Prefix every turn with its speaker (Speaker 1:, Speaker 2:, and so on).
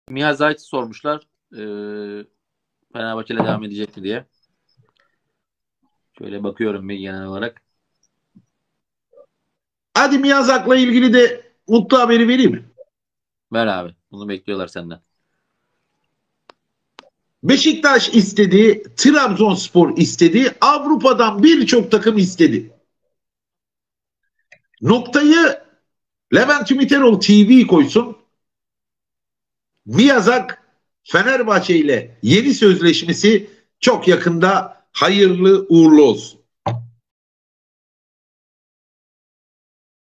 Speaker 1: Miyazaki sormuşlar. Fenerbahçe'yle devam edecek mi diye. Şöyle bakıyorum bir genel olarak.
Speaker 2: Hadi Miyazak'la ilgili de mutlu haberi vereyim mi?
Speaker 1: Ver abi. Bunu bekliyorlar senden.
Speaker 2: Beşiktaş istedi, Trabzonspor istedi, Avrupa'dan birçok takım istedi. Noktayı Levent Ümiteroğlu TV koysun. Miyazak Fenerbahçe ile yeni sözleşmesi çok yakında hayırlı uğurlu olsun.